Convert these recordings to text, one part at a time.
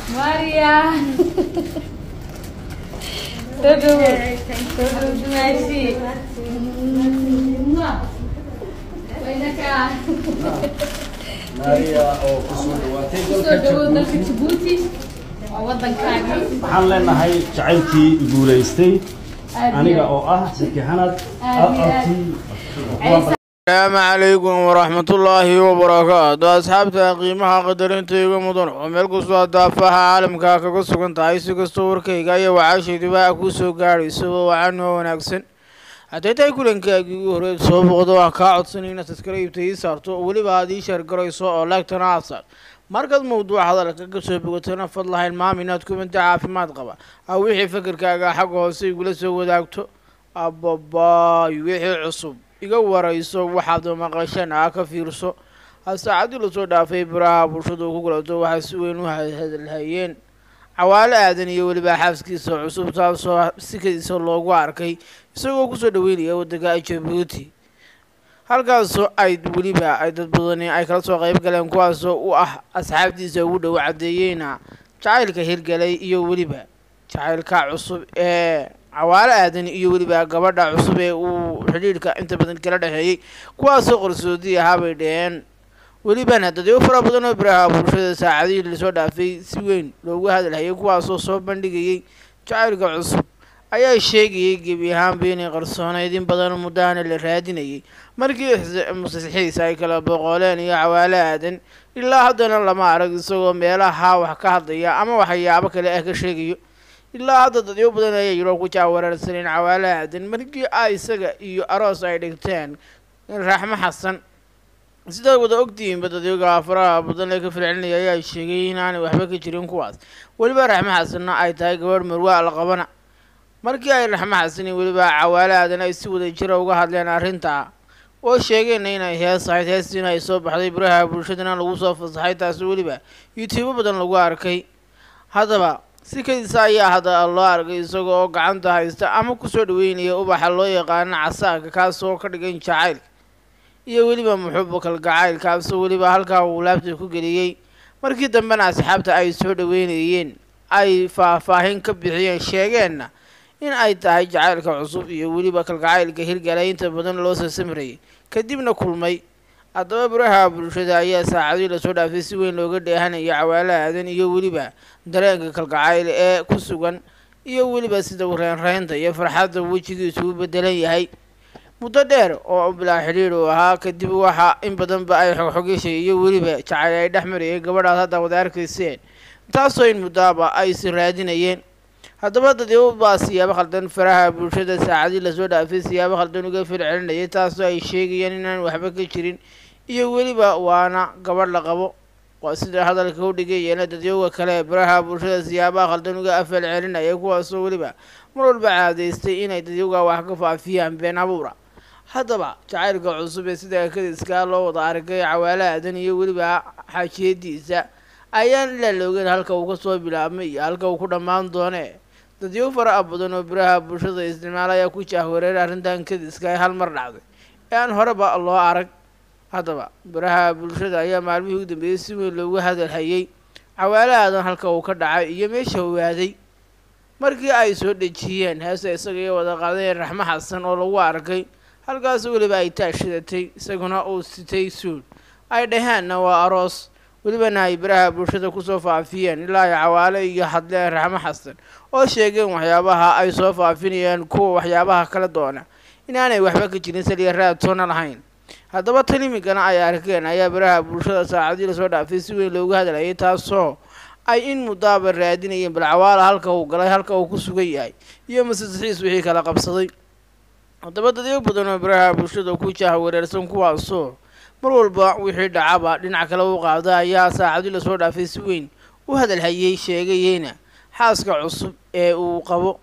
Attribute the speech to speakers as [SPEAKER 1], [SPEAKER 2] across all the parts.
[SPEAKER 1] ماريا تدو ماشي وينك
[SPEAKER 2] ماريا أو كسود
[SPEAKER 1] dalka Djibouti wadankaaga
[SPEAKER 2] waxaan leenahay jacaylkii guuleystay aniga oo ah Sakihanad
[SPEAKER 3] السلام عليكم ورحمة الله وبركاته أصحابتا قيمها قدرين تيغو مدن وملكو سوا دافاها عالم كاكا كسوكن تايسي كستور كيغايا وعاشي دبا أكوسو غاري سوا وعنو وناكسن حتى تايكولن كاكي هوريد سوا بغضوا كاعد سنين تسكريب تيسارتو ولي بادي شاركري سوا أولاك تناصر مركز موضوع هذا كسو بغتنا فضلها الماميناتكم انت عافمات قبا أو ويحي فكر كاكا حقو سيقول سوا داكتو أبابا يوحي عصب iga warayso waxaad maqashaan ka fiirso saacadii la soo dhaafay baraha bulshada ku galato waxa si weyn u hadalhayeen cawaale aadan iyo waliba xaaskiisa cusub taasoo sikadiisa loogu arkay isagoo ku soo dhaweynaya waddanka Djibouti halkaasoo ay waliba ay dad badan ay kala soo qayb galeen kuwaasoo u ah asxaabtiisa ugu dhow cadeeyayna jacaylka hirgalay iyo waliba jacaylka cusub cawaale aadan iyo waliba gabadha cusub ee uu xiriirka inta badan kala dhaxeeyay kuwaasoo qarsoodi ahaa bay dhaheen walibana dadyo fara badan oo baraha bulshada saacadii la soo dhaafay si weyn loogu hadalhayay kuwaasoo soo bandhigayay jacaylka cusub ayaa sheegayay gebi ahaan inay qarsoonaydin badan muddaana la raadinayay markii musaxiisa ay kala boqoleen iyo cawaale aadan ilaa haddana lama arag isagoo meelaha wax ka hadlaya ama waxyaabo kale ah ka sheegayo ilaa hadda dadyo badan ayaa yiro ku jaawararsaneen cawaale aadan markii ay isaga iyo aroos ay dhigteen raxmo xasan sida wada ogtiin dadyoga faraha badan ee ka filcinaya ayaa sheegay inaanay waxba ka jirin kuwaas waliba raxmo xasanna ay tahay gabadh marwaa la qabana markii ay raxmo xasan waliba cawaale aadan ay si wada jir uga hadleen arrinta oo sheegeen inay heestiin ay soo baxday baraha bulshadana lagu soo fasaxay taas waliba YouTube badan lagu arkay hadaba si kaysa ayaa hada loo argay isagoo gacanta haysta ama ku soo dhaweynaya ubaxa loo yaqaan casaanka kaasoo ka dhigan jacayl iyo waliba muxubbo kalgacayl kaasoo waliba halka uu laabta ku galiyay markii dambena asxaabta ay soo dhaweynayeen ay faahfaahin ka bixiyeen sheegeenna in ay tahay jacaylka cusub iyo waliba kalgacaylka hirgalay inta badan loo soo samray kadibna kulmay haddaba baraha bulshada ayaa saacadii la soo dhaafay si weyn looga dheehanaya cawaale aadan iyo waliba dareenka kalgacayl ee ku sugan iyo waliba sida reynta iyo farxadda wejigiisu u bedelan yahay muddo dheer oo bilaa xiriir u ahaa kadib waxa in badan ba ay xogishay iyo waliba jacayl ay dhexmarayay gabadhaas hadda wada arkayseen taasoo in muddaaba ay si raadinayeen haddaba dadyo baa siyaabo khaldan faraha bulshada saacadii la soo dhaafay siyaabo khaldan uga filcinayay taasoo ay sheegayaan inaan waxba ka jirin iyo waliba waana gabadh la qabo waa sida hadalka u dhigayeen dadyoga kale baraha bulshada siyaabaha khaldan uga filcinayay kuwaasoo waliba mar walba caadaystay inay dadyoga wax ka faafiyaan been abuura haddaba jacaylka cusub ee sida kadiska loo wada arkay cawaale aadan iyo waliba xaajiyadiisa ayaan ilaa loogeyn halka uu ka soo bilaabmay iyo halka uu ku dhammaan doone dadyo fara badan oo baraha bulshada isticmaalaya ku jahwareer arrintan kadiska hal mar dhacday aan horeba loo arag haddaba baraha bulshada ayaa maalmihii ugu dambeeyay si weyn loogu hadalhayay cawaale aadan halka uu ka dhacay iyo meesha uu aaday markii ay soo dhejiyeen heesa isaga iyo wada qaadeen raxmo xasan oo lagu arkay halkaas waliba ay taashidatay isaguna uu sitay suul ay dhahaanna waa aroos walibana ay baraha bulshada ku soo faafiyeen ilaa ay cawaale iyo hadleen raxmo xasan oo sheegeen waxyaabaha ay soo faafinayaan kuwa waxyaabaha kala doona inaanay waxba ka jirin saliya raad toona lahayn haddaba tan imikana ay arkeen ayaa baraha bulshada saacadii la soo dhaafay si weyn loogu hadlayay taasoo ay in muddaaba raadinayeen bal cawaale halka uu galay halka uu ku sugan yahay iyo masaxiis wixii kala qabsaday haddaba dadyo badan oo baraha bulshada ku jahwareersan kuwaasoo mar walba wixii dhacaba dhinac kale u qaada ayaa saacadii la soo dhaafay si weyn u hadalhayay sheegayeyna xaaska cusub ee uu qabo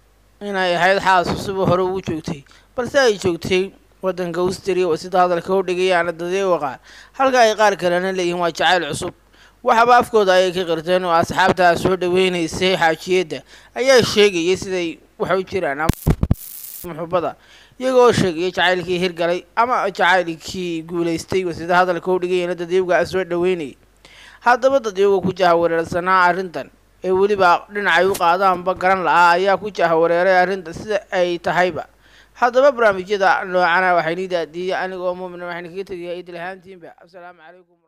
[SPEAKER 3] inay ahayd xaas cusub hore ugu joogtay balse ay joogtay waddanka Australia sida hadalka u dhigayaan dadyo qaar halka ay qaar kalena leeyihiin waa jacayl cusub waxba afkooda ay ka qirteen oo asxaabta soo dhaweynaysay xaajiyada ayaa sheegayay siday wax u jiraan muxubbada iyagoo sheegay jacaylkii hirgalay ama jacaylkii guuleystay sida hadalka u dhigayeen dadyoga soo dhaweynay haddaba dad iyagoo ku jahawareersanaa arrintan ee weliba dhinacay u qaadaanba garan la'aa ayaa ku jahawareeray arrinta sida ay tahayba haddaba barnaamijyada noocana waxay nidaadiyay anigoo muumin waxaan kaga tegayaa idil ahaantiinba assalaamu calaykum